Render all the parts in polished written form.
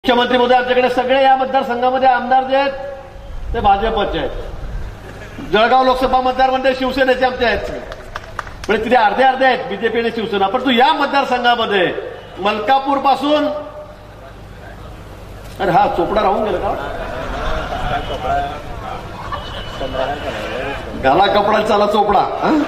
मुख्यमंत्री महोदय आमच्याकडे सगळे या मतदारसंघामध्ये आमदार जे आहेत ते भाजपचे आहेत। जळगाव लोकसभा मतदारमध्ये शिवसेनेचे आमचे आहेत, म्हणजे तिथे अर्धे अर्धे आहेत बीजेपी आणि शिवसेना। परंतु या मतदारसंघामध्ये मलकापूर पासून अरे हा चोपडा राहून गेला का? गाला कपडा चाला चोपडा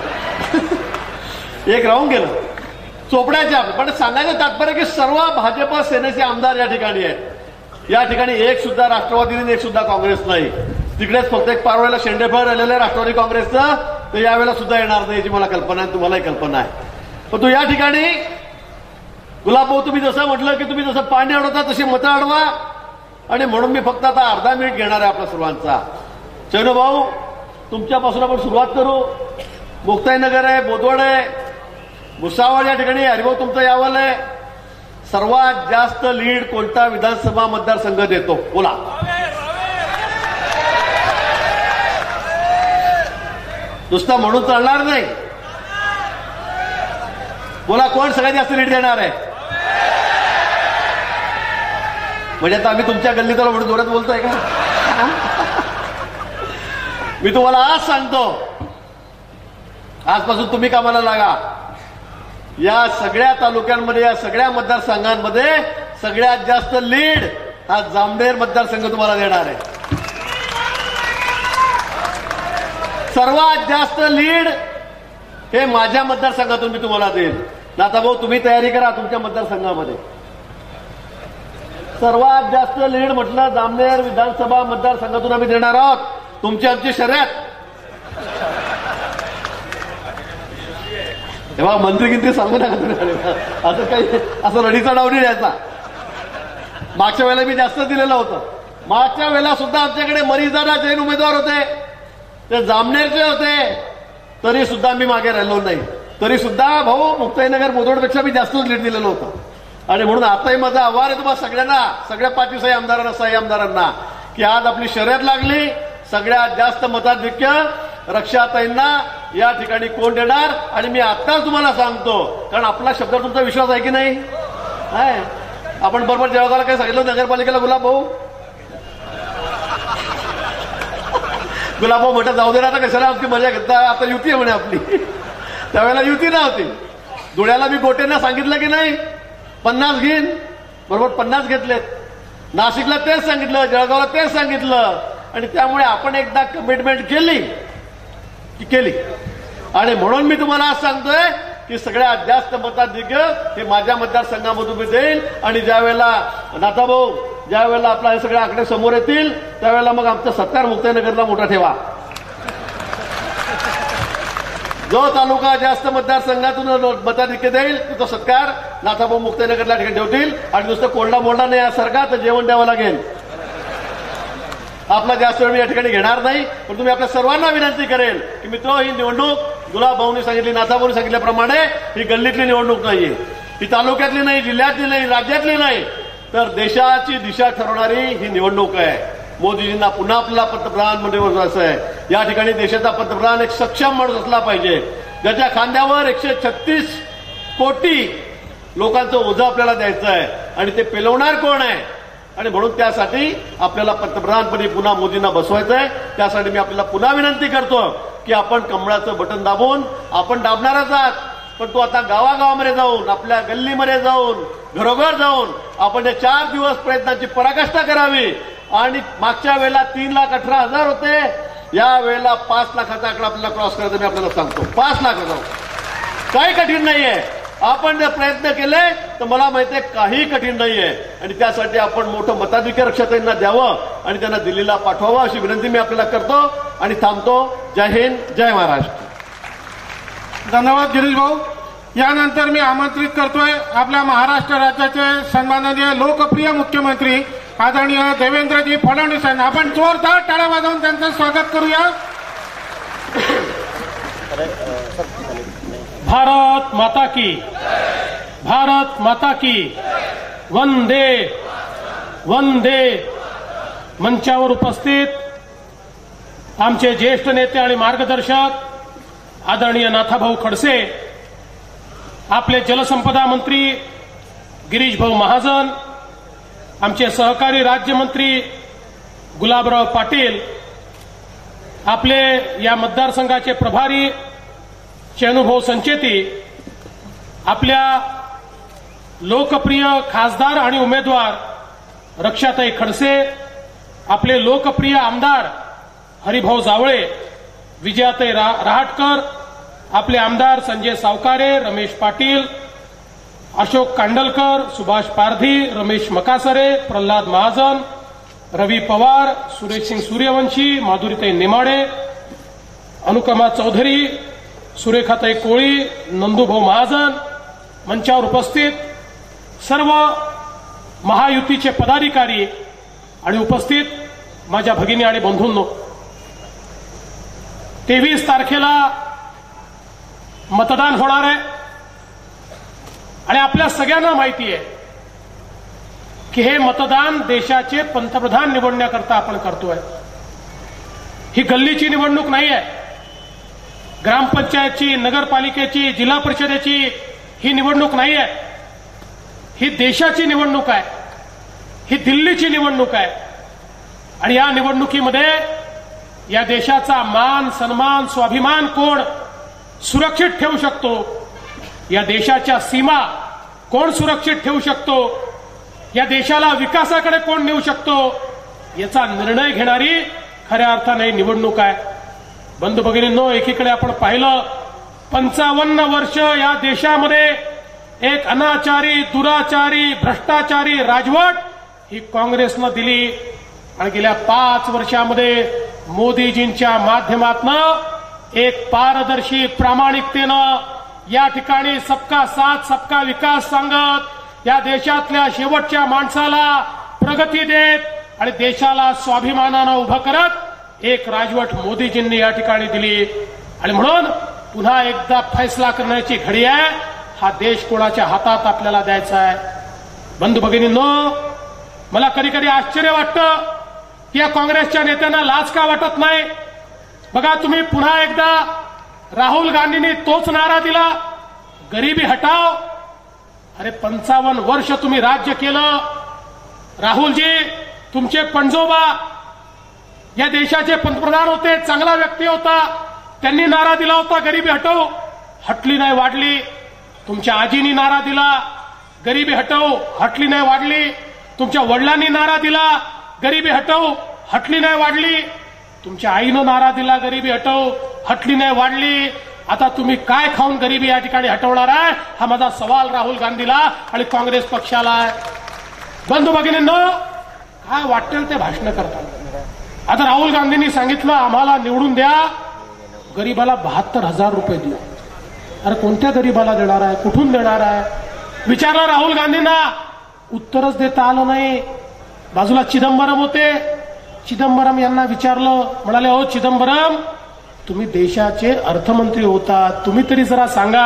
एक राहून गेलं चोपड्याच्या। पण सांगायचं तात्पर्य की सर्व भाजप सेनेचे आमदार या ठिकाणी आहेत। या ठिकाणी एक सुद्धा राष्ट्रवादी नाही, एक सुद्धा काँग्रेस नाही। तिकडेच फक्त एक पारवेळेला शेंडेफळ राहिलेलं राष्ट्रवादी काँग्रेसचं, तर यावेळेला सुद्धा येणार नाही याची मला कल्पना आहे, तुम्हालाही कल्पना आहे। पण तू या ठिकाणी गुलाबभाऊ तुम्ही जसं म्हटलं की तुम्ही जसं पाणी अडवता तशी मतं अडवा, आणि म्हणून मी फक्त आता अर्धा मिनिट घेणार आहे आपल्या सर्वांचा। चैनूभाऊ तुमच्यापासून आपण सुरुवात करू। मुक्ताईनगर आहे, बोदवड आहे, भुसावळ या ठिकाणी हरिभाऊ तुमचं यावल आहे। सर्वात जास्त लीड कोणता विधानसभा मतदारसंघ देतो बोला? नुसतं म्हणून चालणार नाही, बोला कोण सगळ्यात जास्त लीड देणार आहे? म्हणजे आता आम्ही तुमच्या गल्लीत म्हणून जोरात बोलतोय का? मी तुम्हाला आज सांगतो, आजपासून तुम्ही कामाला लागा। या सगळ्या तालुक्यांमध्ये, या सगळ्या मतदारसंघांमध्ये सगळ्यात जास्त लीड हा जामनेर मतदारसंघ तुम्हाला देणार आहे। सर्वात जास्त लीड हे माझ्या मतदारसंघातून मी तुम्हाला देईन। नाथाभाऊ तुम्ही तयारी करा तुमच्या मतदारसंघामध्ये। सर्वात जास्त लीड म्हटलं जामनेर विधानसभा मतदारसंघातून आम्ही देणार आहोत। तुमची आमची शर्यत तेव्हा मंत्री किती सांगू नका तुम्ही, असं काही असं रडीचा डाव नाही द्यायचा। मागच्या वेळेला मी जास्त दिलेलं होतं। मागच्या वेळेला सुद्धा आमच्याकडे मरीजाना जैन उमेदवार होते, ते जामनेरचे होते, तरी सुद्धा मी मागे राहिलो नाही। तरी सुद्धा भाऊ मुक्ताईनगर बोदवडपेक्षा मी जास्तच लीड दिलेलं होतं। आणि म्हणून आताही माझं आव्हान आहे तुम्हाला सगळ्यांना, सगळ्या पार्टीशाही आमदारांना, साई आमदारांना, की आज आपली शर्यत लागली। सगळ्यात जास्त मताधिक्य रक्षाताईंना या ठिकाणी कोण देणार? आणि मी आत्ताच तुम्हाला सांगतो, कारण आपला शब्दावर तुमचा विश्वास आहे की नाही? आपण बरोबर जळगावला काय सांगितलं नगरपालिकेला? गुलाबभाऊ गुलाबभाऊ म्हटलं जाऊ दे ना, आता कशाला आमची मजा घेता, आता युती आहे म्हणे आपली। त्यावेळेला युती नव्हती। धुळ्याला मी गोटेंना सांगितलं की नाही 50 घेईन, बरोबर 50 घेतलेत। नाशिकला तेच सांगितलं, जळगावला तेच सांगितलं, आणि त्यामुळे आपण एकदा कमिटमेंट केली की केली। आणि म्हणून मी तुम्हाला आज सांगतोय की सगळ्यात जास्त मताधिक्य हे माझ्या मतदारसंघामधून मी देईल। आणि ज्यावेळेला नाथाभाऊ ज्यावेळेला आपला हे सगळे आकडे समोर येतील त्यावेळेला मग आमचा सत्कार मुक्ताईनगरला मोठा ठेवा। जो तालुका जास्त मतदारसंघातून मताधिक्य देईल तो सत्कार नाथाभाऊ मुक्ताईनगरला ठिकाणी ठेवतील। आणि नुसतं कोंडा मोडला नाही यासारखा, तर जेवण द्यावं लागेल। आपला जास्त वेळ मी या ठिकाणी घेणार नाही, पण तुम्ही आपल्या सर्वांना विनंती करेल की मित्र, ही निवडणूक गुलाबभाऊंनी सांगितली, नाथाभाऊंनी सांगितल्याप्रमाणे ही गल्लीतली निवडणूक नाहीये, ही तालुक्यातली नाही, जिल्ह्यातली नाही, राज्यातली नाही, तर देशाची दिशा ठरवणारी ही निवडणूक आहे। मोदीजींना पुन्हा आपल्याला पंतप्रधान बनवायचं आहे। या ठिकाणी देशाचा पंतप्रधान एक सक्षम माणूस असला पाहिजे, ज्याच्या खांद्यावर 136 कोटी लोकांचं ओझं आपल्याला द्यायचं आहे, आणि ते पेलवणार कोण आहे? आणि म्हणून त्यासाठी आपल्याला पंतप्रधानपदी पुन्हा मोदींना बसवायचं आहे। त्यासाठी मी आपल्याला पुन्हा विनंती करतो की आपण कमळाचं बटन दाबून, आपण दाबणारच आहात, पण तो आता गावागावामध्ये जाऊन, आपल्या गल्लीमध्ये जाऊन, घरोघर जाऊन आपण या 4 दिवस प्रयत्नांची पराकाष्ठा करावी। आणि मागच्या वेळेला 3,18,000 होते, या वेळेला 5 लाखाचा आकडा आपल्याला क्रॉस करायचा मी आपल्याला सांगतो। 5 लाखाचा काही कठीण नाहीये, आपण जर प्रयत्न केले तर मला माहिती आहे काही कठीण नाहीये। आणि त्यासाठी आपण मोठं मताधिक्य रक्षाताईंना द्यावं आणि त्यांना दिल्लीला पाठवावं अशी विनंती मी आपल्याला करतो आणि थांबतो। जय हिंद, जय महाराष्ट्र। धन्यवाद गिरीश भाऊ। यानंतर मी आमंत्रित करतोय आपल्या महाराष्ट्र राज्याचे सन्माननीय लोकप्रिय मुख्यमंत्री आदरणीय देवेंद्रजी फडणवीस यांना। आपण जोरदार टाळ्या वाजवून त्यांचं स्वागत करूया। भारत माता की, भारत माता की, वंदे वंदे। मंचावर उपस्थित आमचे ज्येष्ठ नेते आणि मार्गदर्शक आदरणीय नाथाभाऊ खडसे, आपले जलसंपदा मंत्री गिरीश भाऊ महाजन, आमचे सहकारी राज्यमंत्री गुलाबराव पाटील, आपले या मतदारसंघाचे प्रभारी चेनुभाऊ संचेती, आपल्या लोकप्रिय खासदार आणि उमेदवार रक्षाताई खडसे, आपले लोकप्रिय आमदार हरिभाऊ जावळे, विजयाताई रहाटकर, आपले आमदार संजय सावकारे, रमेश पाटील, अशोक कांडलकर, सुभाष पारधी, रमेश मकासरे, प्रल्हाद महाजन, रवी पवार, सुरेशसिंग सूर्यवंशी, माधुरीताई नेमाडे, अनुपमा चौधरी, सुरेखाताई कोळी, नंदूभाऊ महाजन, मंचावर उपस्थित सर्व महायुतीचे पदाधिकारी आणि उपस्थित माझ्या भगिनी आणि बंधूंनो, 23 तारखेला मतदान होणार आहे आणि आपल्या सगळ्यांना माहिती आहे की हे मतदान देशाचे पंतप्रधान निवडण्याकरता आपण करतोय. ही गल्लीची निवडणूक नाही आहे. ग्रामपंचायतची, नगरपालिकेची, जिल्हा परिषदेची ही निवडणूक नाही आहे. ही देशाची निवडणूक आहे. ही दिल्लीची निवडणूक आहे. आणि या निवडणुकीमध्ये या देशाचा मान, सन्मान, स्वाभिमान कोण सुरक्षित ठेवू शकतो, या देशाच्या सीमा कोण सुरक्षित ठेवू शकतो, या देशाला विकासाकडे कोण नेऊ शकतो, याचा निर्णय घेणारी खऱ्या अर्थाने निवडणूक आहे. बंधू भगिनींनो, एकीकडे आपण पाहिलं 55 वर्ष या देशामध्ये एक अनाचारी, दुराचारी, भ्रष्टाचारी राजवट ही काँग्रेसनं दिली आणि गेल्या 5 वर्षामध्ये मोदीजींच्या माध्यमातून एक पारदर्शी प्रामाणिकतेनं या ठिकाणी सबका साथ सबका विकास सांगत या देशातल्या शेवटच्या माणसाला प्रगती देत आणि देशाला स्वाभिमानानं उभं करत एक राजवट मोदीजींनी या ठिकाणी दिली. आणि म्हणून पुन्हा एकदा फैसला करण्याची घडी आहे. हा देश कोणाच्या हातात आपल्याला द्यायचा आहे. बंधू भगिनींनो, मला कधी कधी आश्चर्य वाटतं की या काँग्रेसच्या नेत्यांना लाज का वाटत नाही. बघा, तुम्ही पुन्हा एकदा राहुल गांधींनी तोच नारा दिला, गरिबी हटाव. अरे 55 वर्ष तुम्ही राज्य केलं. राहुलजी, तुमचे पणजोबा या देशाचे पंतप्रधान होते, चांगला व्यक्ती होता, त्यांनी नारा दिला होता गरिबी हटव, हटली नाही, वाढली. तुमच्या आजीनी नारा दिला गरिबी हटव, हटली नाही, वाढली. तुमच्या वडिलांनी नारा दिला गरिबी हटव, हटली नाही, वाढली. तुमच्या आईनं नारा दिला गरिबी हटव, हटली नाही, वाढली. आता तुम्ही काय खाऊन गरिबी या ठिकाणी हटवणार आहे, हा माझा सवाल राहुल गांधीला आणि काँग्रेस पक्षाला आहे. बंधू भगिनींनो, काय वाटेल ते भाषण करतात. आता राहुल गांधींनी सांगितलं आम्हाला निवडून द्या, गरीबाला 72,000 रुपये देऊ. अरे कोणत्या गरीबाला देणार आहे, कुठून देणार आहे विचारलं राहुल गांधींना. उत्तरच देता आलं नाही. बाजूला चिदंबरम होते. चिदंबरम यांना विचारलं, म्हणाले अहो चिदंबरम, तुम्ही देशाचे अर्थमंत्री होता, तुम्ही तरी जरा सांगा,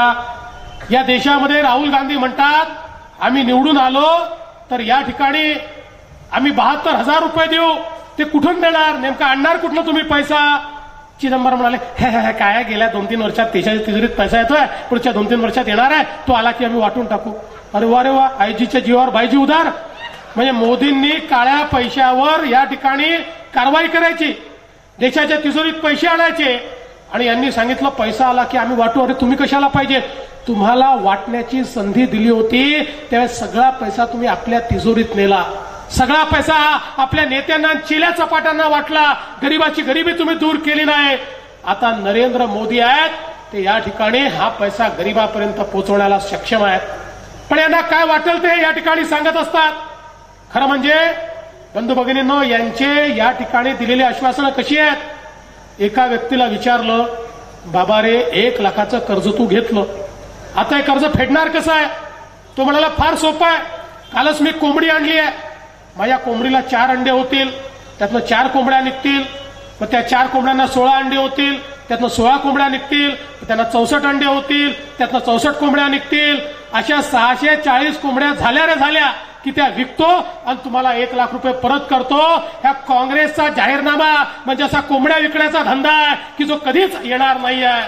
या देशामध्ये राहुल गांधी म्हणतात आम्ही निवडून आलो तर या ठिकाणी आम्ही 72,000 रुपये देऊ, ते कुठून देणार, नेमका आणणार कुठलं तुम्ही पैसा. चिदंबरम म्हणाले हे काय, गेल्या 2-3 वर्षात देशाच्या तिजोरीत पैसा येतोय, पुढच्या 2-3 वर्षात येणार आहे, तो आला की आम्ही वाटून टाकू. अरे वा रे वा, आयजीच्या जीवावर बायजी उधार. म्हणजे मोदींनी काळ्या पैशावर या ठिकाणी कारवाई करायची, देशाच्या तिजोरीत पैसे आणायचे आणि यांनी सांगितलं पैसा आला की आम्ही वाटू. अरे तुम्ही कशाला पाहिजे, तुम्हाला वाटण्याची संधी दिली होती, त्यावेळेस सगळा पैसा तुम्ही आपल्या तिजोरीत नेला, सगळा पैसा आपल्या नेत्यांना चिल्या चपाट्यांना वाटला, गरिबाची गरिबी तुम्ही दूर केली नाही. आता नरेंद्र मोदी आहेत, ते या ठिकाणी हा पैसा गरिबापर्यंत पोहोचवण्याला सक्षम आहेत. पण यांना काय वाटेल ते या ठिकाणी सांगत असतात. खरं म्हणजे बंधू भगिनींनो, यांचे या ठिकाणी दिलेली आश्वासनं कशी आहेत. एका व्यक्तीला विचारलं, बाबा रे 1 लाखाचं कर्ज तू घेतलं, आता हे कर्ज फेडणार कसं आहे. तो म्हणाला फार सोपं आहे, कालच मी कोंबडी आणली आहे, माझ्या कोंबडीला 4 अंडे होतील, त्यातनं 4 कोंबड्या निघतील, मग त्या 4 कोंबड्यांना 16 अंडे होतील, त्यातनं 16 कोंबड्या निघतील, त्यांना 64 अंडे होतील, त्यातनं 64 कोंबड्या निघतील. अशा 640 कोंबड्या झाल्या रे झाल्या की त्या विकतो आणि तुम्हाला 1 लाख रुपये परत करतो. ह्या काँग्रेसचा जाहीरनामा म्हणजे असा कोंबड्या विकण्याचा धंदा आहे की जो कधीच येणार नाही आहे.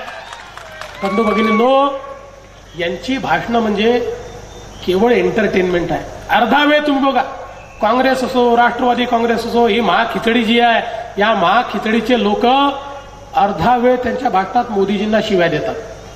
बंधू भगिनींनो, यांची भाषणं म्हणजे केवळ एंटरटेनमेंट आहे. अर्धा वेळ तुम्ही बघा, काँग्रेस असो, राष्ट्रवादी काँग्रेस असो, ही महाखिचडी जी आहे, या महाखिचडीचे लोक अर्धा वेळ त्यांच्या भाषणात मोदीजींना शिव्या देतात.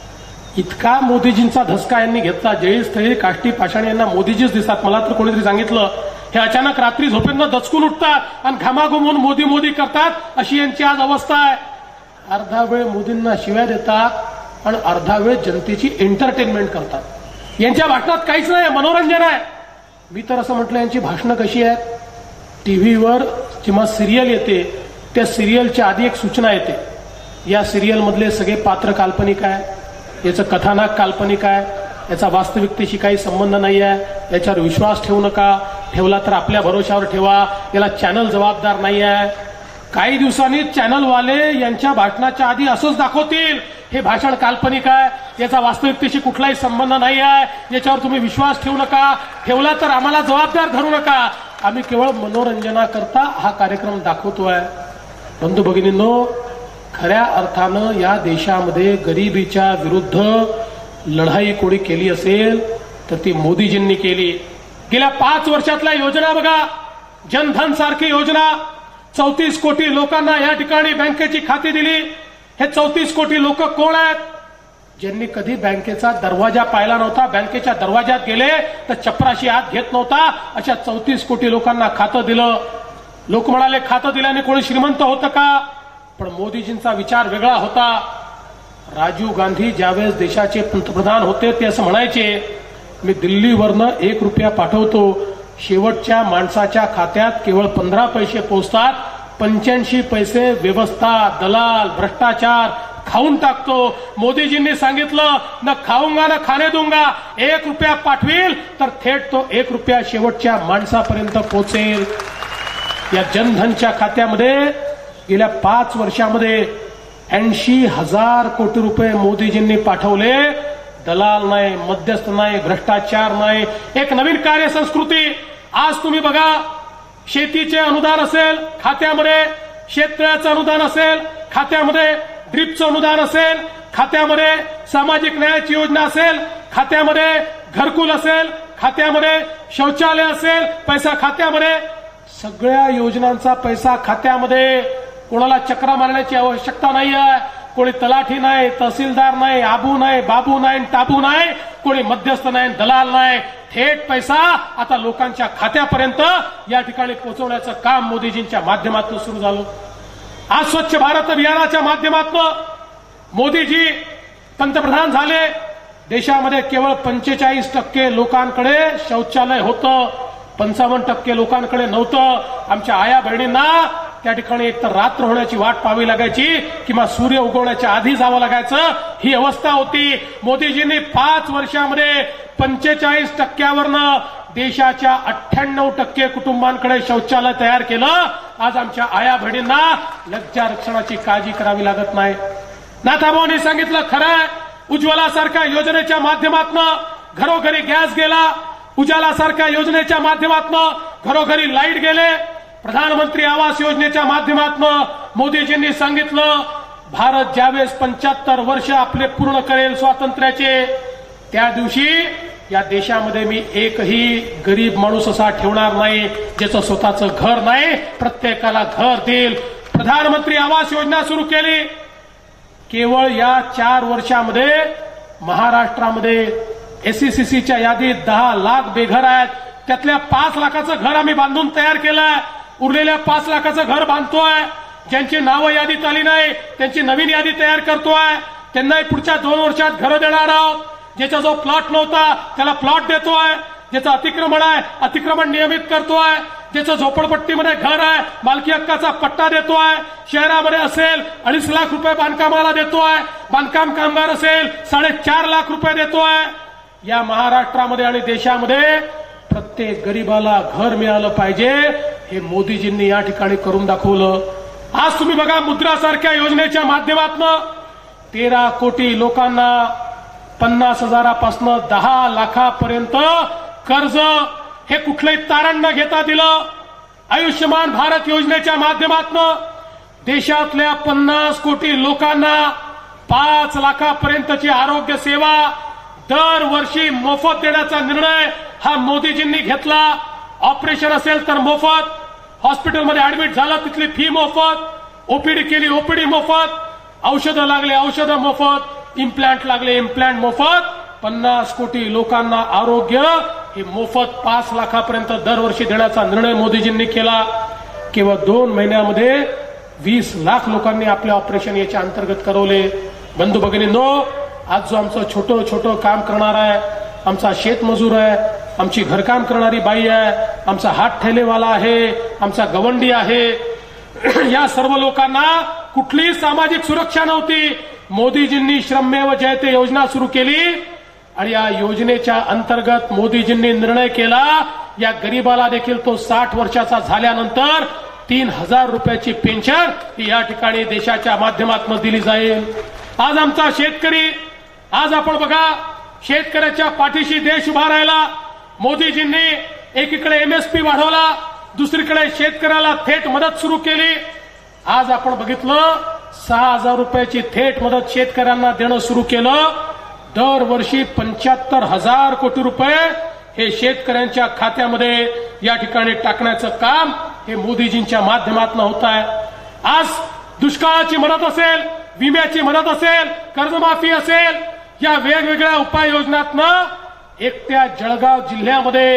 इतका मोदीजींचा धसका यांनी घेतला, जळी स्थळी काष्टी पाषाणी यांना मोदीजीच दिसतात. मला तर कोणीतरी सांगितलं, हे अचानक रात्री झोपेतनं दचकून उठतात आणि घामाघूमून मोदी मोदी करतात, अशी यांची आज अवस्था आहे. अर्धा वेळ मोदींना शिव्या देतात आणि अर्धा वेळ जनतेची एंटरटेनमेंट करतात. यांच्या भाषणात काहीच नाही, मनोरंजन आहे. मी तर असं म्हटलं, यांची भाषणं कशी आहेत, टीव्हीवर जेव्हा सिरियल येते त्या सिरियलच्या आधी एक सूचना येते, या सिरियलमधले सगळे पात्र काल्पनिक आहे, याचं कथानक काल्पनिक आहे, याचा वास्तविकतेशी काही संबंध नाही आहे, याच्यावर विश्वास ठेवू नका, ठेवला तर आपल्या भरोशावर ठेवा, याला चॅनल जबाबदार नाही आहे. काही दिवसांनी चॅनलवाले यांच्या भाषणाच्या आधी असंच दाखवतील, हे भाषण काल्पनिक आहे, याचा वास्तविकतेशी कुठलाही संबंध नाही आहे, याच्यावर तुम्ही विश्वास ठेवू नका, ठेवला तर आम्हाला जबाबदार धरू नका, आम्ही केवळ मनोरंजनाकरता हा कार्यक्रम दाखवतोय. बंधू भगिनींनो, खऱ्या अर्थानं या देशामध्ये गरिबीच्या विरुद्ध लढाई कोणी केली असेल तर ती मोदीजींनी केली. गेल्या 5 वर्षातल्या योजना बघा, जनधन सारखी योजना, 34 कोटी लोकांना या ठिकाणी बँकेची खाती दिली. हे 34 कोटी लोक कोण आहेत? ज्यांनी कधी बँकेचा दरवाजा पाहिला नव्हता, बँकेच्या दरवाजात गेले तर चपराशी आत घेत नव्हता, अशा 34 कोटी लोकांना खातं दिलं. लोक म्हणाले, खातं दिल्याने कोणी श्रीमंत होतं का? पण मोदीजींचा विचार वेगळा होता. राजीव गांधी ज्यावेळेस देशाचे पंतप्रधान होते ते असं म्हणायचे, मी दिल्लीवरनं 1 रुपया पाठवतो, शेवटच्या माणसाच्या खात्यात केवळ 15 पैसे पोहोचतात, 85 पैसे व्यवस्था, दलाल, भ्रष्टाचार खाऊन टाकतो. मोदीजींनी सांगितलं, न खाऊंगा न खाणे दूंगा, 1 रुपया पाठवील तर थेट तो 1 रुपया शेवटच्या माणसापर्यंत पोहोचेल. या जनधनच्या खात्यामध्ये गेल्या 5 वर्षामध्ये 80,000 कोटी रुपये मोदीजींनी पाठवले. दलाल नाही, मध्यस्थ नाही, भ्रष्टाचार नाही, एक नवीन कार्यसंस्कृती. आज तुम्ही बघा, शेतीचे अनुदान असेल खात्यामध्ये, शेततळ्याचं अनुदान असेल खात्यामध्ये, ड्रीपचं अनुदान असेल खात्यामध्ये, सामाजिक न्यायाची योजना असेल खात्यामध्ये, घरकुल असेल खात्यामध्ये, शौचालय असेल पैसा खात्यामध्ये, सगळ्या योजनांचा पैसा खात्यामध्ये. कोणाला चक्रा मारण्याची आवश्यकता नाही आहे. कोणी तलाठी नाही, तहसीलदार नाही, आबू नाही, बाबू नाही, टाबू नाही, कोणी मध्यस्थ नाही, दलाल नाही, थेट पैसा आता लोकांच्या खात्यापर्यंत या ठिकाणी पोहोचवण्याचं काम मोदीजींच्या माध्यमातून सुरू झालं. आज स्वच्छ भारत अभियानाच्या माध्यमातून मोदीजी पंतप्रधान झाले. देशामध्ये केवळ 45% लोकांकडे शौचालय होतं, 55% लोकांकडे नव्हतं. आमच्या आया बहिणींना त्या ठिकाणी एक तर रात्र होण्याची वाट पाहावी लागायची किंवा सूर्य उगवण्याच्या आधी जावं लागायचं, ही अवस्था होती. मोदीजींनी 5 वर्षामध्ये 45%वरनं देशाच्या 98% कुटुंबांकडे शौचालय तयार केलं. आज आमच्या आया बहिणींना लज्जा रक्षणाची काळजी करावी लागत नाही. नाथाभाऊंनी सांगितलं खरंय, उज्ज्वलासारख्या योजनेच्या माध्यमातून घरोघरी गॅस गेला, उजालासारख्या योजनेच्या माध्यमातून घरोघरी लाईट गेले, प्रधानमंत्री आवास योजनेच्या माध्यमातून मोदीजींनी सांगितलं, भारत ज्यावेळेस 75 वर्ष आपले पूर्ण करेल स्वातंत्र्याचे, त्या दिवशी या देशामध्ये मी एकही गरीब माणूस असा ठेवणार नाही ज्याचं स्वतःचं घर नाही, प्रत्येकाला घर देईल. प्रधानमंत्री आवास योजना सुरू केली. केवळ या 4 वर्षामध्ये महाराष्ट्रामध्ये एसईसीसीच्या यादीत 10 लाख बेघर आहेत. त्यातल्या 5 लाखाचं घर आम्ही बांधून तयार केलंय. उरलेल्या 5 लाखाचं घर बांधतोय. ज्यांची नावं यादीत आली नाही त्यांची नवीन यादी तयार करतोय. त्यांनाही पुढच्या 2 वर्षात घरं देणार आहोत. ज्याचा जो प्लॉट नव्हता त्याला प्लॉट देतोय. ज्याचं अतिक्रमण आहे अतिक्रमण नियमित करतोय. ज्याचं झोपडपट्टीमध्ये घर आहे मालकी हक्काचा पट्टा देतोय. शहरामध्ये असेल 2.5 लाख रुपये बांधकामाला देतोय. बांधकाम कामगार असेल 4.5 लाख रुपये देतोय. या महाराष्ट्रामध्ये आणि देशामध्ये प्रत्येक गरीबाला घर मिळालं पाहिजे, हे मोदीजींनी या ठिकाणी करून दाखवलं. आज तुम्ही बघा, मुद्रासारख्या योजनेच्या माध्यमातून 13 कोटी लोकांना 50,000पासून 10 लाखापर्यंत कर्ज हे कुठलंही तारण न घेता दिलं. आयुष्यमान भारत योजनेच्या माध्यमातून देशातल्या 50 कोटी लोकांना 5 लाखापर्यंतची आरोग्य सेवा दरवर्षी मोफत देण्याचा निर्णय हा मोदीजींनी घेतला. ऑपरेशन असेल तर मोफत, हॉस्पिटलमध्ये ऍडमिट झाला तिथली फी मोफत, ओपीडी केली ओपीडी मोफत, औषधं लागले औषधं मोफत, इम्प्लांट लागले इम्प्लांट मोफत, 50 कोटी लोकांना आरोग्य हे मोफत 5 लाखापर्यंत दरवर्षी देण्याचा निर्णय मोदीजींनी केला. केवळ 2 महिन्यामध्ये 20 लाख लोकांनी आपले ऑपरेशन याच्या अंतर्गत करवले. बंधू भगिनींनो, आज जो आमचं छोटं छोटं काम करणार आहे, आमचा शेतमजूर आहे, आमची घरकाम करणारी बाई आहे, आमचा हात ठेलेवाला आहे, आमचा गवंडी आहे, या सर्व लोकांना कुठलीही सामाजिक सुरक्षा नव्हती. मोदीजींनी श्रममेव जयते योजना सुरू केली आणि या योजनेच्या अंतर्गत मोदीजींनी निर्णय केला या गरीबाला देखील तो 60 वर्षाचा झाल्यानंतर 3000 रुपयाची पेन्शन ही या ठिकाणी देशाच्या माध्यमातून दिली जाईल. आज आमचा शेतकरी, आज आपण बघा शेतकऱ्याच्या पाठीशी देश उभा राहिला. मोदीजींनी एकीकडे एमएसपी वाढवला, दुसरीकडे शेतकऱ्याला थेट मदत सुरू केली. आज आपण बघितलं 6000 रुपयाची थेट मदत शेतकऱ्यांना देणं सुरू केलं. दरवर्षी 75,000 कोटी रुपये हे शेतकऱ्यांच्या खात्यामध्ये या ठिकाणी टाकण्याचं काम हे मोदीजींच्या माध्यमातून होत आहे. आज दुष्काळाची मदत असेल, विम्याची मदत असेल, कर्जमाफी असेल, या वेगवेगळ्या उपाययोजनांतनं एकट्या जळगाव जिल्ह्यामध्ये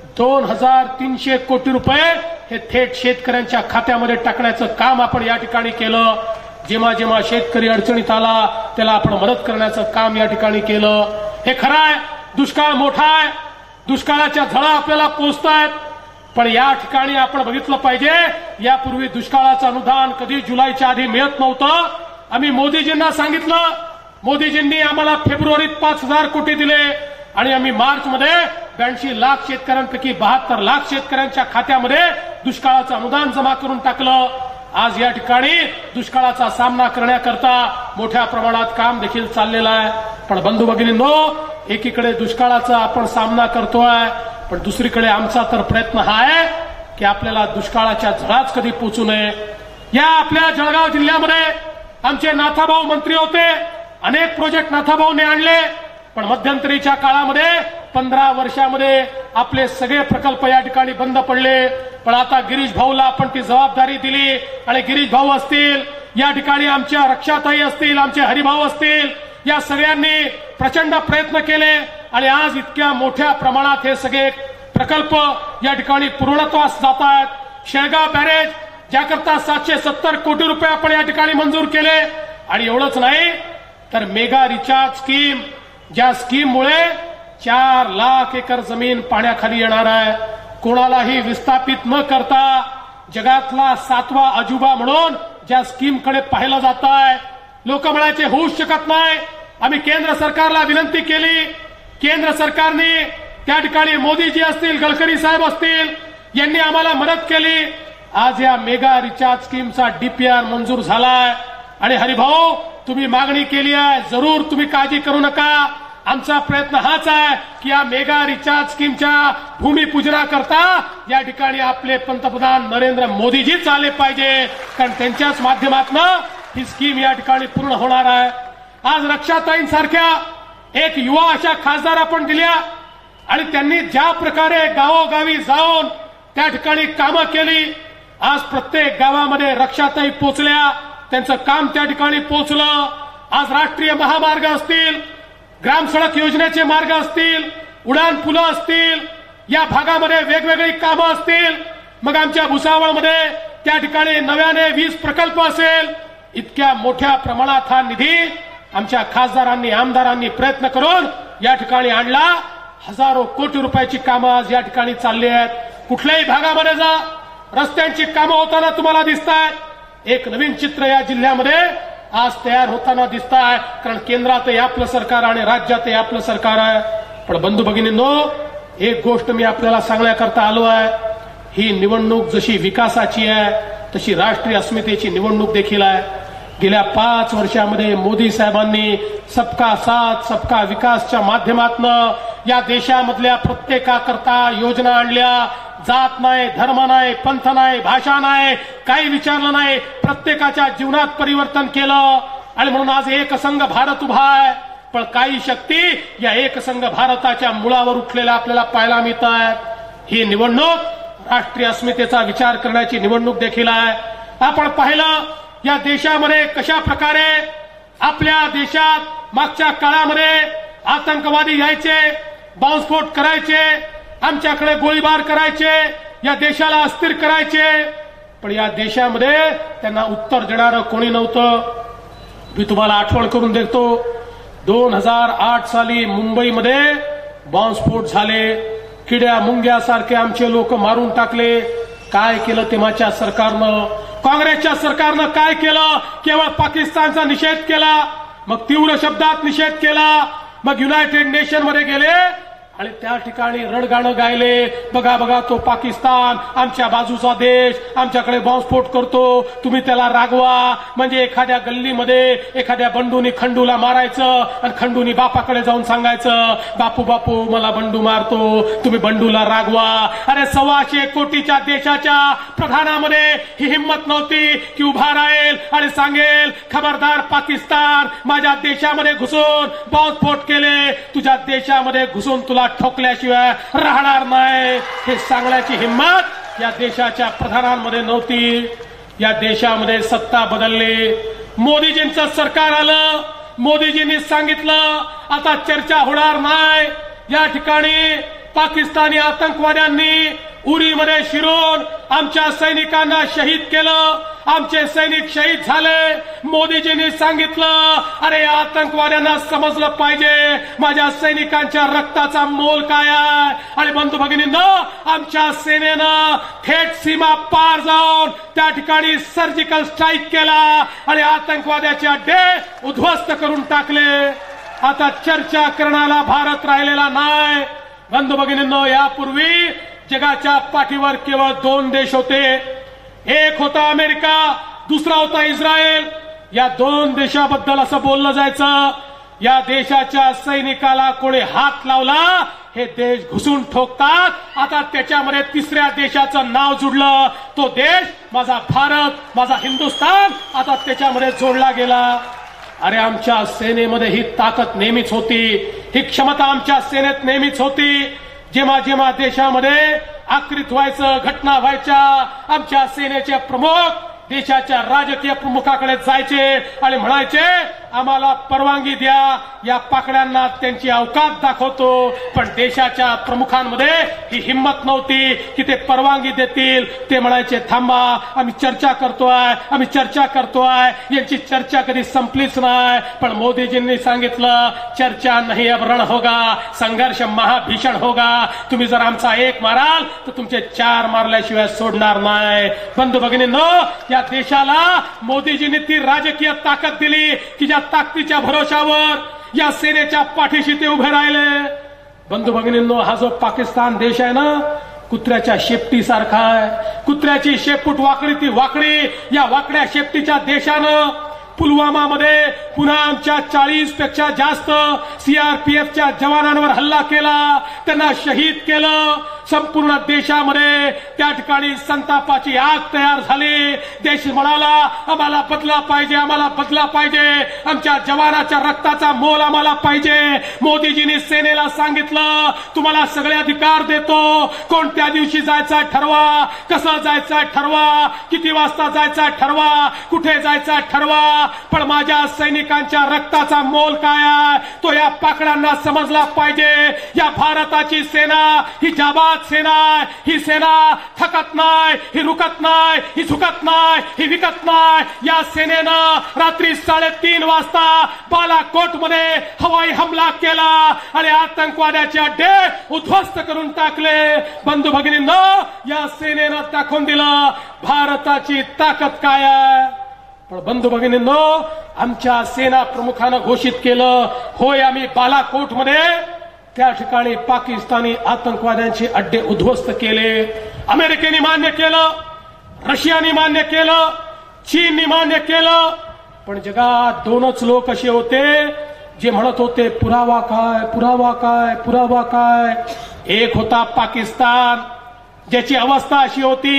2300 कोटी रुपये हे थेट शेतकऱ्यांच्या खात्यामध्ये टाकण्याचं काम आपण या ठिकाणी केलं. जेव्हा जेव्हा शेतकरी अडचणीत आला त्याला आपण मदत करण्याचं काम या ठिकाणी केलं. हे खरं आहे, दुष्काळ मोठा आहे, दुष्काळाच्या झळा आपल्याला पोहोचतायत, पण या ठिकाणी आपण बघितलं पाहिजे यापूर्वी दुष्काळाचं अनुदान कधी जुलैच्या आधी मिळत नव्हतं. आम्ही मोदीजींना सांगितलं, मोदीजींनी आम्हाला फेब्रुवारीत 5000 कोटी दिले आणि आम्ही मार्चमध्ये 82 लाख शेतकऱ्यांपैकी 72 लाख शेतकऱ्यांच्या खात्यामध्ये दुष्काळाचं अनुदान जमा करून टाकलं. आज या ठिकाणी दुष्काळाचा सामना करण्याकरता मोठ्या प्रमाणात काम देखील चाललेलं आहे. पण बंधू भगिनींनो, एकीकडे दुष्काळाचा आपण सामना करतोय, पण दुसरीकडे आमचा तर प्रयत्न हा आहे की आपल्याला दुष्काळाच्या झळाच कधी पोचू नये. या आपल्या जळगाव जिल्ह्यामध्ये आमचे नाथाभाऊ मंत्री होते, अनेक प्रोजेक्ट नाथाभाऊने आणले, पण मध्यंतरीच्या काळामध्ये 15 वर्षामध्ये आपले सगळे प्रकल्प या ठिकाणी बंद पडले. पण आता गिरीश भाऊला आपण ती जबाबदारी दिली आणि गिरीश भाऊ असतील, या ठिकाणी आमच्या रक्षाताई असतील, आमचे हरिभाऊ असतील, या सगळ्यांनी प्रचंड प्रयत्न केले आणि आज इतक्या मोठ्या प्रमाणात हे सगळे प्रकल्प या ठिकाणी पूर्णत्वास जात आहेत. शेळगाव बॅरेज ज्याकरता 770 कोटी रुपये आपण या ठिकाणी मंजूर केले. आणि एवढंच नाही तर मेगा रिचार्ज स्कीम, ज्या स्कीममुळे 4 लाख एकर जमीन पाण्याखाली येणार आहे. कोणालाही विस्थापित न करता जगातला 7वा अजुबा म्हणून ज्या स्कीमकडे पाहिलं जात आहे. लोक म्हणायचे होऊच शकत नाही. आम्ही केंद्र सरकारला विनंती केली, केंद्र सरकारने त्या ठिकाणी मोदीजी असतील, गडकरी साहेब असतील, यांनी आम्हाला मदत केली. आज या मेगा रिचार्ज स्कीमचा डीपीआर मंजूर झालाय. आणि हरिभाऊ, तुम्ही मागणी केली आहे, जरूर तुम्ही काळजी करू नका. आमचा प्रयत्न हाच आहे की या मेगा रिचार्ज स्कीमच्या भूमिपूजनाकरता या ठिकाणी आपले पंतप्रधान नरेंद्र मोदीजीच आले पाहिजे, कारण त्यांच्याच माध्यमातून ही स्कीम या ठिकाणी पूर्ण होणार आहे. आज रक्षाताईंसारख्या एक युवा अशा खासदार आपण दिल्या आणि त्यांनी ज्या प्रकारे गावोगावी जाऊन त्या ठिकाणी कामं केली. आज प्रत्येक गावामध्ये रक्षाताई पोचल्या, त्यांचं काम त्या ठिकाणी पोचलं. आज राष्ट्रीय महामार्ग असतील, ग्राम सडक योजनेचे मार्ग असतील, उडान पुलं असतील, या भागामध्ये वेगवेगळी कामं असतील. मग आमच्या भुसावळमध्ये त्या ठिकाणी नव्याने 20 प्रकल्प असेल. इतक्या मोठ्या प्रमाणात हा निधी आमच्या खासदारांनी, आमदारांनी प्रयत्न करून या ठिकाणी आणला. हजारो कोटी रुपयाची कामं आज या ठिकाणी चालली आहेत. कुठल्याही भागामध्ये जा, रस्त्यांची कामं होताना तुम्हाला दिसत आहेत. एक नवीन चित्र या जिल्ह्यामध्ये आज तयार होताना दिसत आहे, कारण केंद्रातही आपलं सरकार आणि राज्यातही आपलं सरकार आहे. पण बंधू भगिनींनो, एक गोष्ट मी आपल्याला सांगण्याकरता आलो आहे, ही निवडणूक जशी विकासाची आहे तशी राष्ट्रीय अस्मितेची निवडणूक देखील आहे. गेल्या 5 वर्षामध्ये मोदी साहेबांनी सबका साथ सबका विकासच्या माध्यमातून या देशामधल्या प्रत्येकाकरता योजना आणल्या. जात नाही, धर्म नाही, पंथ नाही, भाषा नाही, काही विचारलं नाही, प्रत्येकाच्या जीवनात परिवर्तन केलं. आणि म्हणून आज एकसंघ भारत उभा आहे. पण काही शक्ती या एकसंघ भारताच्या मुळावर उठलेल्या आपल्याला पाहायला मिळत आहेत. ही निवडणूक राष्ट्रीय अस्मितेचा विचार करण्याची निवडणूक देखील आहे. आपण पाहिलं या देशामध्ये कशा प्रकारे आपल्या देशात मागच्या काळामध्ये आतंकवादी यायचे, बॉम्बस्फोट करायचे, आमच्याकडे गोळीबार करायचे, या देशाला अस्थिर करायचे, पण या देशामध्ये त्यांना उत्तर देणारं कोणी नव्हतं. मी तुम्हाला आठवण करून देतो, 2008 साली मुंबईमध्ये बॉम्बस्फोट झाले, किड्या मुंग्यासारखे आमचे लोक मारून टाकले. काय केलं तेव्हाच्या सरकारनं, काँग्रेसच्या सरकारनं काय केलं? केवळ पाकिस्तानचा निषेध केला, मग तीव्र शब्दात निषेध केला, मग युनायटेड नेशन मध्ये गेले आणि त्या ठिकाणी रणगाणं गायले, बघा बघा तो पाकिस्तान आमच्या बाजूचा देश, आमच्याकडे बॉम्बस्फोट करतो, तुम्ही त्याला रागवा. म्हणजे एखाद्या गल्लीमध्ये एखाद्या बंडूनी खंडूला मारायचं आणि खंडूनी बापाकडे जाऊन सांगायचं, बापू बापू मला बंडू मारतो, तुम्ही बंडूला रागवा. अरे 125 कोटीच्या देशाच्या प्रधानामध्ये ही हिंमत नव्हती की उभा राहील आणि सांगेल, खबरदार पाकिस्तान, माझ्या देशामध्ये घुसून बॉम्बस्फोट केले, तुझ्या देशामध्ये घुसून तुला ठोकल्याशिवाय राहणार नाही, हे सांगण्याची हिंमत या देशाच्या प्रधानांमध्ये नव्हती. या देशामध्ये सत्ता बदलली, मोदीजींचं सरकार आलं, मोदीजींनी सांगितलं आता चर्चा होणार नाही. या ठिकाणी पाकिस्तानी आतंकवाद्यांनी उरीमध्ये शिरून आमच्या सैनिकांना शहीद केलं, आमचे सैनिक शहीद झाले. मोदीजींनी सांगितलं अरे आतंकवाद्यांना समजलं पाहिजे माझ्या सैनिकांच्या रक्ताचा मोल काय आहे. आणि बंधू भगिनींनो, आमच्या सेनेनं थेट सीमा पार जाऊन त्या ठिकाणी सर्जिकल स्ट्राईक केला आणि आतंकवाद्याचे अड्डे उद्ध्वस्त करून टाकले. आता चर्चा करण्याला भारत राहिलेला नाही. बंधू भगिनींनो, यापूर्वी जगाच्या पाठीवर केवळ 2 देश होते, एक होता अमेरिका, दुसरा होता इस्रायल. या 2 देशाबद्दल असं बोललं जायचं, या देशाच्या सैनिकाला कोणी हात लावला हे देश घुसून ठोकतात. आता त्याच्यामध्ये 3ऱ्या देशाचं नाव जुडलं, तो देश माझा भारत, माझा हिंदुस्थान आता त्याच्यामध्ये जोडला गेला. अरे आमच्या सेनेमध्ये ही ताकद नेहमीच होती, ही क्षमता आमच्या सेनेत नेहमीच होती. जेव्हा जेव्हा देशामध्ये आक्रमित व्हायचं, घटना व्हायच्या, आमच्या सेनेचे प्रमुख देशाच्या राजकीय प्रमुखाकडे जायचे आणि म्हणायचे आम्हाला परवानगी द्या, या पाकड्यांना त्यांची अवकात दाखवतो. पण देशाच्या प्रमुखांमध्ये ही हिंमत नव्हती की ते परवानगी देतील. ते म्हणायचे थांबा, आम्ही चर्चा करतोय, आम्ही चर्चा करतोय. यांची चर्चा कधी संपलीच नाही. पण मोदीजींनी सांगितलं चर्चा नाही, अब रण होगा, संघर्ष महाभीषण होगा. तुम्ही जर आमचा एक माराल तर तुमचे 4 मारल्याशिवाय सोडणार नाही. बंधू भगिनींनो, या देशाला मोदीजींनी ती राजकीय ताकद दिली की ज्या ताकदीच्या भरोशावर या सेनेच्या पाठीशी ते उभे राहिले. बंधू भगिनींनो, हा जो पाकिस्तान देश आहे ना, कुत्र्याच्या शेपटीसारखा आहे. कुत्र्याची शेपूट वाकडी ती वाकडी. या वाकड्या शेपटीच्या देशानं पुलवामामध्ये पुन्हा आमच्या 40 पेक्षा जास्त सीआरपीएफच्या जवानांवर हल्ला केला, त्यांना शहीद केलं. संपूर्ण देशामध्ये त्या ठिकाणी संतापाची आग तयार झाली. देश म्हणाला आम्हाला बदला पाहिजे, आम्हाला बदला पाहिजे, आमच्या जवानाच्या रक्ताचा मोल आम्हाला पाहिजे. मोदीजींनी सेनेला सांगितलं तुम्हाला सगळे अधिकार देतो, कोणत्या दिवशी जायचं ठरवा, कसं जायचं ठरवा, किती वाजता जायचं ठरवा, कुठे जायचं ठरवा, पण माझ्या सैनिकांच्या रक्ताचा मोल काय आहे तो या पाकड्यांना समजला पाहिजे. या भारताची सेना ही जाबाज सेना आहे. ही सेना थकत नाही, ही रुकत नाही, ही झुकत नाही, ही विकत नाही. या सेनेनं रात्री 3:30 वाजता बालाकोटमध्ये हवाई हमला केला आणि आतंकवाद्याचे अड्डे उद्ध्वस्त करून टाकले. बंधू भगिनींनो, या सेनेनं दाखवून दिलं भारताची ताकद काय आहे. पण बंधू भगिनींनो, आमच्या सेना प्रमुखानं घोषित केलं होय आम्ही बालाकोटमध्ये त्या ठिकाणी पाकिस्तानी आतंकवाद्यांचे अड्डे उद्ध्वस्त केले. अमेरिकेने मान्य केलं, रशियाने मान्य केलं, चीनने मान्य केलं. पण जगात 2च लोक असे होते जे म्हणत होते पुरावा काय, पुरावा काय, पुरावा काय. एक होता पाकिस्तान, ज्याची अवस्था अशी होती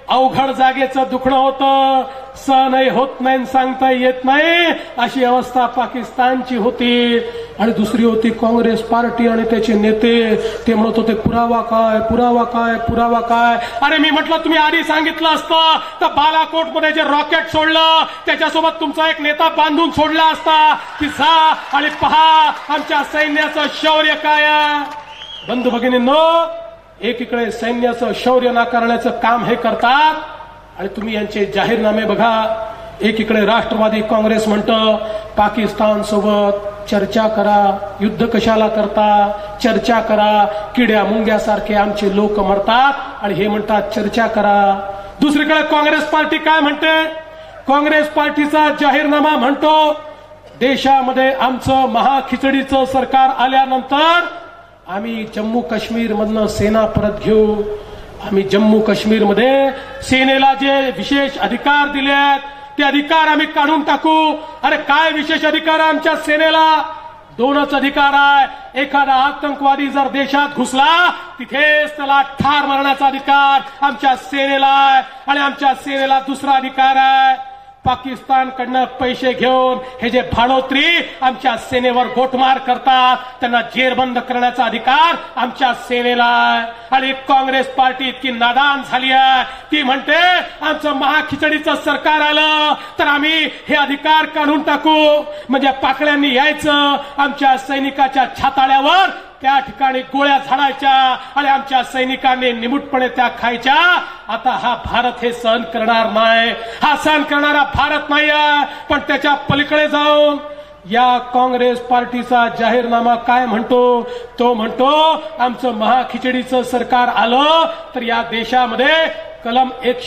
अवघड जागेचं दुखणं होतं, सहनही होत नाही, सांगता येत नाही, अशी अवस्था पाकिस्तानची होती. आणि दुसरी होती काँग्रेस पार्टी आणि त्याचे नेते. ते म्हणत होते पुरावा काय, पुरावा काय, पुरावा काय. अरे मी म्हटलं तुम्ही आधी सांगितलं असतं तर बालाकोटमध्ये जे रॉकेट सोडलं त्याच्यासोबत तुमचा एक नेता बांधून सोडला असता की जा आणि पहा आमच्या सैन्याचं शौर्य काय आहे. बंधू भगिनींनो, एकीकडे सैन्याचं शौर्य नाकारण्याचं काम हे करतात आणि तुम्ही यांचे जाहीरनामे बघा. एकीकडे राष्ट्रवादी काँग्रेस म्हणतं पाकिस्तान सोबत चर्चा करा, युद्ध कशाला करता, चर्चा करा, किड्या मुंग्यासारखे आमचे लोक मरतात आणि हे म्हणतात चर्चा करा. दुसरीकडे काँग्रेस पार्टी काय म्हणते? काँग्रेस पार्टीचा जाहीरनामा म्हणतो देशामध्ये आमचं महाखिचडीचं सरकार आल्यानंतर आम्ही जम्मू काश्मीर मधनं सेना परत घेऊ. आम्ही जम्मू काश्मीरमध्ये सेनेला जे विशेष अधिकार दिले आहेत ते अधिकार आम्ही काढून टाकू. अरे काय विशेष अधिकार आहे आमच्या सेनेला? दोनच अधिकार आहे. एखादा आतंकवादी जर देशात घुसला तिथेच त्याला ठार मारण्याचा अधिकार आमच्या सेनेला आहे. आणि आमच्या सेनेला दुसरा अधिकार आहे पाकिस्तानकडनं पैसे घेऊन हे जे भाडोत्री आमच्या सेनेवर गोटमार करतात त्यांना जेरबंद करण्याचा अधिकार आमच्या सेनेला आहे. आणि काँग्रेस पार्टी इतकी नादान झाली आहे, ती म्हणते आमचं महाखिचडीचं सरकार आलं तर आम्ही हे अधिकार काढून टाकू. म्हणजे पाकड्यांनी यायचं, आमच्या सैनिकाच्या छाताळ्यावर त्या ठिकाणी गोळ्या झाडायच्या आणि आमच्या सैनिकांनी निमूटपणे त्या खायच्या. आता हा भारत हे सहन करणार नाही. हा सहन करणारा भारत नाही आहे. पण त्याच्या पलीकडे जाऊन या काँग्रेस पार्टीचा जाहीरनामा काय म्हणतो? तो म्हणतो आमचं महाखिचडीचं सरकार आलं तर या देशामध्ये कलम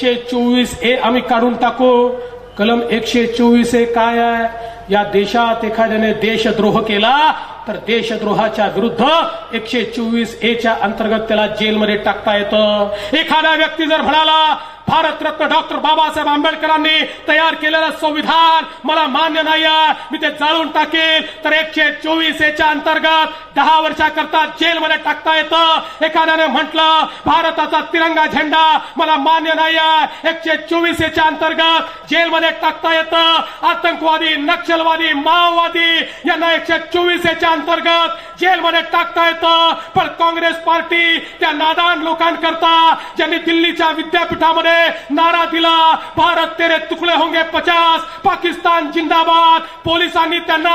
124A आम्ही काढून टाकू. कलम 124A काय आहे? या देशात एखाद्याने देशद्रोह केला तर देशद्रोहाच्या विरुद्ध 124A अंतर्गत त्याला जेलमध्ये टाकता येतं. एखादा व्यक्ती जर म्हणाला भारतरत्न डॉक्टर बाबासाहेब आंबेडकरांनी तयार केलेलं संविधान मला मान्य नाही आहे, मी ते जाळून टाकेल, तर 124A अंतर्गत 10 वर्षाकरता जेलमध्ये टाकता येतं. एखाद्याने म्हटलं भारताचा तिरंगा झेंडा मला मान्य नाही आहे, 124A अंतर्गत जेलमध्ये टाकता येतं. आतंकवादी, नक्षलवादी, माओवादी यांना 124A अंतर्गत जेलमध्ये टाकता येतं. पण काँग्रेस पार्टी त्या नादान लोकांकरता ज्यांनी दिल्लीच्या विद्यापीठामध्ये नारा दिला भारत तेरे तुकडे होंगे 50, पाकिस्तान जिंदाबाद, पोलिसांनी त्यांना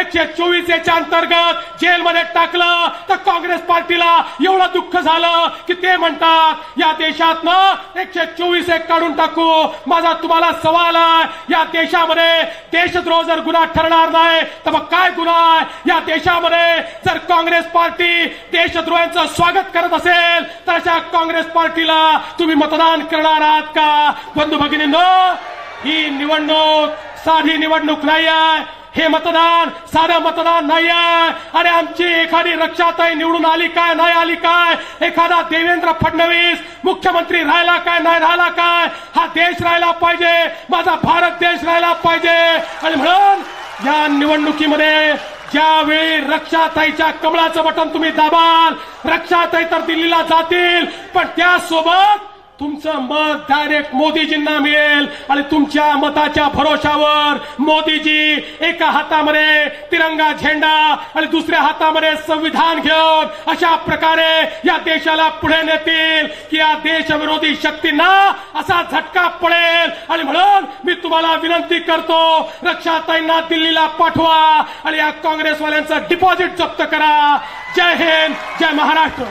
124A अंतर्गत जेलमध्ये टाकलं, तर काँग्रेस पार्टीला एवढं दुःख झालं की ते म्हणतात या देशातनं 124A काढून टाकू. माझा तुम्हाला सवाल आहे, या देशामध्ये देशद्रोह जर गुन्हा ठरणार नाही तर मग काय गुन्हा आहे? या देशामध्ये जर काँग्रेस पार्टी देशद्रोहांचं स्वागत करत असेल तर अशा काँग्रेस पार्टीला तुम्ही मतदान करणार आहात का? बंधू भगिनींनो, ही निवडणूक साधी निवडणूक नाही आहे. हे मतदान साधं मतदान नाही आहे. अरे आमची एखादी रक्षाताई निवडून आली काय, नाही आली काय, एखादा देवेंद्र फडणवीस मुख्यमंत्री राहिला काय, नाही राहिला काय, हा देश राहिला पाहिजे, माझा भारत देश राहिला पाहिजे. आणि म्हणून या निवडणुकीमध्ये ज्यावेळी रक्षाताईच्या कमळाचं बटन तुम्ही दाबाल, रक्षाताई तर दिल्लीला जातील, पण त्यासोबत तुमचं मत डायरेक्ट मोदीजींना मिळेल. आणि तुमच्या मताच्या भरोशावर मोदीजी एका हातामध्ये तिरंगा झेंडा आणि दुसऱ्या हातामध्ये संविधान घेऊन अशा प्रकारे या देशाला पुढे नेतील की या देशविरोधी शक्तींना असा झटका पडेल. आणि म्हणून मी तुम्हाला विनंती करतो, रक्षाताईंना दिल्लीला पाठवा आणि या काँग्रेसवाल्यांचं डिपॉझिट जप्त करा. जय हिंद, जय महाराष्ट्र.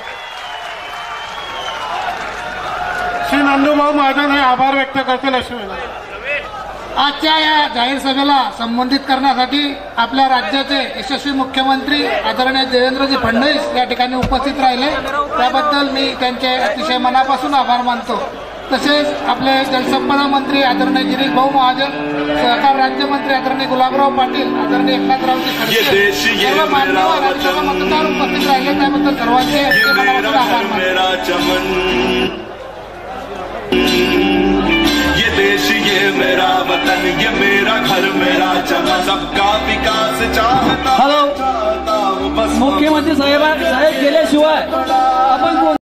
श्री नंदूभाऊ महाजन हे आभार व्यक्त करतील अशी आजच्या या जाहीर सभेला संबोधित करण्यासाठी आपल्या राज्याचे यशस्वी मुख्यमंत्री आदरणीय देवेंद्रजी फडणवीस या ठिकाणी उपस्थित राहिले. त्याबद्दल मी त्यांचे अतिशय मनापासून आभार मानतो. तसेच आपले जलसंपदा मंत्री आदरणीय गिरीश भाऊ महाजन, सहकार राज्यमंत्री आदरणीय गुलाबराव पाटील, आदरणीय एकनाथरावजी खडसे, सर्व मान्यवर आणि सर्व मतदार उपस्थित राहिले. त्याबद्दल सर्वांचे मनापासून आभार मानतो. ये देश, ये मेरा वतन, ये मेरा घर, मेरा चमन, सबका विकास चाहता. हॅलो, मुख्यमंत्री साहेब गेल्याशिवाय आपण